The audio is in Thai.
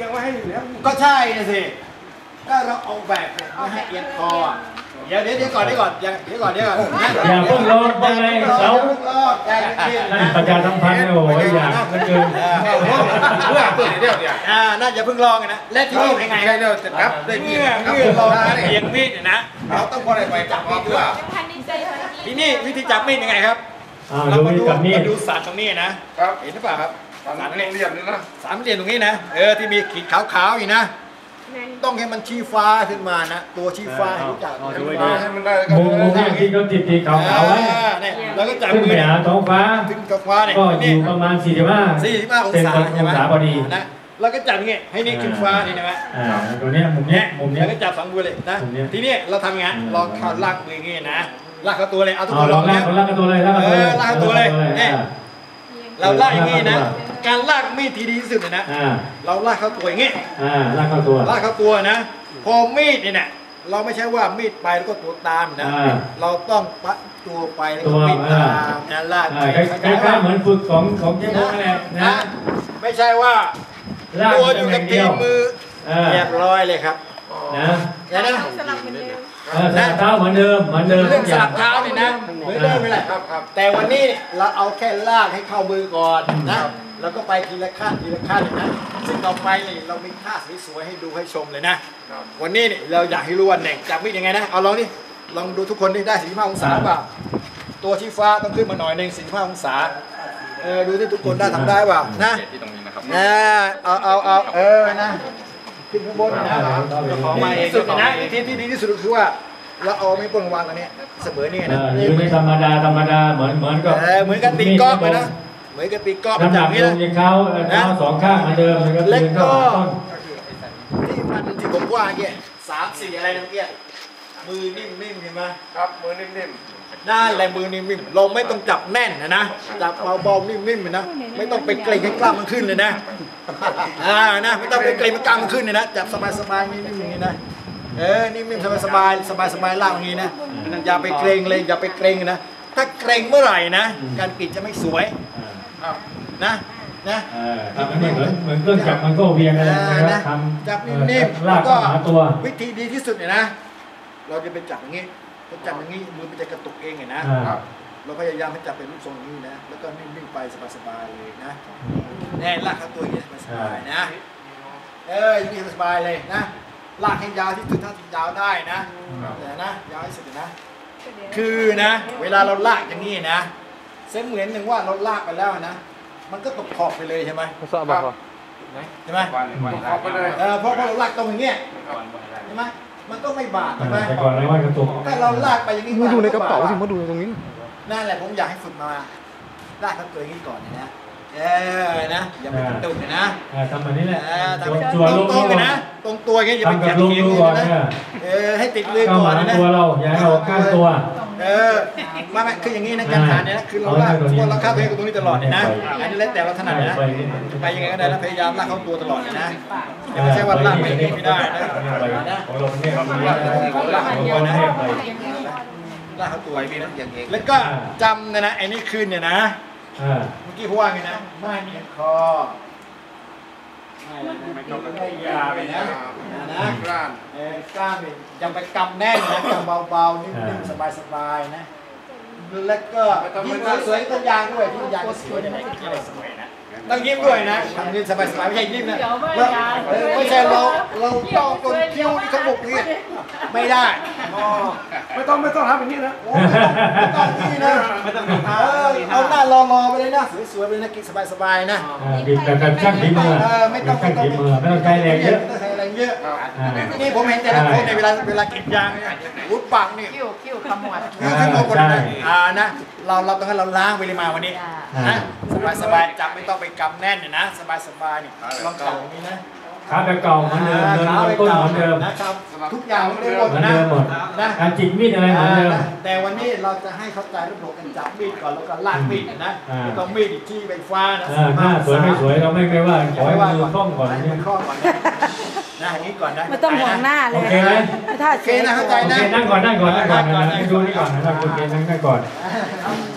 งว่าให้อยู่แล้วก็ใช่นะสิก็เราเอาแบบไม่ให้เอียงคอเดี๋ยวก่อนอย่าเพิ่งลงไปเลยเราประชาสัมพันธ์โอ้ยอยากมันเกินเพื่อเดี๋ยวน่าจะเพิ่งลองนะและที่นี่เป็นไงเดี๋ยวจะนับได้เมื่อลองเอียงมีดนะเราต้องพอได้ไปจับมีดด้วยที่นี่วิธีจับมีดยังไงครับเรามาดูสารตรงนี้นะเห็นหรือเปล่าครับสารเหลี่ยมนี่นะสามเหลี่ยมตรงนี้นะที่มีขีดขาวๆอยู่นะต้องให้มันชี้ฟ้าขึ้นมานะตัวชี้ฟ้าให้รู้จักให้มันได้มุมที่เขาติดขาวๆไว้แล้วก็จับมือท้องฟ้าถึงท้องฟ้าเนี่ยก็อยู่ประมาณ45 องศาใช่ไหมพอดีนะแล้วก็จับอย่างเงี้ยให้นี่ขึ้นฟ้านี่นะตัวนี้มุมนี้แล้วก็จับฝังมือเลยนะทีนี้เราทำไงลองเข้าลากมืออย่างงี้นะลากเข้าตัวเลยเอาทุกคนลองลากเข้าตัวเลยลากเข้าตัวเลยเนี่ยเราลากอย่างงี้นะการลากมีดที่ดีที่สุดเลยนะเราลากเข้าตัวอย่างงี้ลากเข้าตัวนะพอมีดเนี่ยเราไม่ใช่ว่ามีดไปแล้วก็ตัวตามนะเราต้องปัดตัวไปแล้วก็มีดตามนะลากคล้ายๆเหมือนฝึกของเจ้าพวกนั่นแหละนะไม่ใช่ว่าตัวอยู่กับตีมือเรียบร้อยเลยครับนะสลับเท้าเหมือนเดิมเรื่องสลับเท้าเนี่ยนะเหมือนเดิมไปแหละแต่วันนี้เราเอาแค่ลากให้เข้ามือก่อนนะแล้วก็ไปทีละขั้นนะซึ่งต่อไปนี่เรามีท่าสวยๆให้ดูให้ชมเลยนะวันนี้นี่เราอยากให้รู้ว่าแหน่งจับมีดยังไงนะเอาลองดูทุกคนได้45 องศาเปล่าตัวชี้ฟ้าต้องขึ้นมาหน่อยนึง45 องศาดูที่ทุกคนได้ทำได้เปล่านะเอานะขึ้นข้างบนนะของมาเองสุดนะที่ดีที่สุดคือว่าเราเอาไม่ปนวางตรงนี้เสมอนี่นะอยู่ในธรรมดาเหมือนกันตีกอล์ฟเลยนะเหมือนกับตีกอล์ฟน้ำหนักลงยังเขาสองข้างเหมือนเดิมแล้วก็ที่ผมว่าเงี้ย3-4อะไรนั่นเงี้ยมือนิ่มๆเห็นไหมครับมือนิ่มนั่นแหละมือนิ่มๆเราไม่ต้องจับแน่นนะจับเบาๆนิ่มๆนะไม่ต้องไปเกร็งให้กล้ามมันขึ้นเลยนะนะไม่ต้องไปเกร็งให้กล้ามมันขึ้นเลยนะจับสบายๆนิ่มๆอย่างนี้นะนิ่มๆสบายล่างอย่างนี้นะอย่าไปเกร็งเลยอย่าไปเกร็งนะถ้าเกร็งเมื่อไหร่นะการกรีดจะไม่สวยนะทำให้เหมือนเครื่องจักรมันก็เวียงอะไรนะจับนิ่มๆแล้วก็วิธีดีที่สุดเนี่ยนะเราจะไปจับอย่างนี้พอจับอย่างนี้มือมันจะกระตุกเองไงนะเราพยายามให้จับเป็นรูปทรงนี้นะแล้วก็นิ่งๆไปสบายๆเลยนะแน่ลากเข้าตัวอย่างนี้สบายนะอย่างนี้สบายเลยนะลากให้ยาวที่สุดเท่าที่ยาวได้นะนะยาวที่สุดนะคือนะเวลาเราลากอย่างนี้นะเส้นเหมือนหนึ่งว่าเราลากไปแล้วนะมันก็ตกขอบไปเลยใช่ไหมใช่ไหมขอบไปเลยเพราะเราลากตรงอย่างเงี้ยใช่ไหมมันก็ไม่บาดใช่ไหมแต่ก่อนเราว่ากระตุกถ้าเราลากไปอย่างนี้มาดูในกระเป๋าสิมาดูตรงนี้นั่นแหละผมอยากให้ฝึกมาลากทั้งตัวอย่างนี้ก่อนนะนะอย่าไปตุ่มนะทำแบบนี้แหละตรงๆนะตรงตัวอย่างนี้อย่าไปแกะเทียงนะให้ติดเลยก่อนนะตัวเราอย่าให้เราข้างตัวไม่คืออย่างนี้นะการทานเนี่ยคือเราลากเราข้ามไปตรงนี้ตลอดนะอันนี้แล้วแต่เราถนัดนะไปยังไงก็ได้นะพยายามลากเข้าตัวตลอดเลยนะไม่ใช่ว่าลากไปไม่ได้นะของเราเนี่ยลากเข้าตัวแล้วก็จำนะไอ้นี่คืนเนี่ยนะเมื่อกี้พูดว่าไงนะไม่เนี่ยคอไม่ยาไปนะกล้ามยังไปกำแน่นนะกำเบาๆนิ่มๆสบายๆนะแล้วก็ยิ้มสวยต้นยางด้วยที่ยางสวยอะไรสวยนะต้องยิ้มด้วยนะทำยิ้มสบายๆไม่ใช่ยิ้มนะไม่ใช่เราต้องคนคิ้วที่ขมุกนี่ไม่ได้ไม่ต้องทำแบบนี้นะต้องนี่นะเอาหน้ารอไปเลยนะสวยๆไปเลยนะกินสบายๆนะกินแบบช่างฝีมือไม่ต้องใช้แรงเยอะนี่ผมเห็นแต่ละคนในเวลากินยางวุ้นปากนี่คิ้วขมวดนะเราต้องให้เราล้างไปเลยมาวันนี้นะสบายจับไม่ต้องไปกำแน่นเนี่ยนะสบายนี่ลองจับอย่างนี้นะขาแบบเก่าเหมือนเดิมเดินต้นเหมือนเดิมนะครับทุกอย่างเหมือนเดิมนะการจิกมีดอะไรเหมือนเดิมแต่วันนี้เราจะให้เข้าใจระบบการจับมีดก่อนแล้วก็ลากมีดนะต้องมีดอีกที่ใบฟ้านะหน้าสวยไม่สวยเราไม่ว่าขอให้มือคล่องก่อนเนี่ยคล่องก่อนนะอย่างนี้ก่อนนะไม่ต้องห่วงหน้าเลยโอเคไหมโอเคนะเข้าใจนะนั่งก่อนนะดูนี่ก่อนนะคุณเกณฑ์นั่งก่อน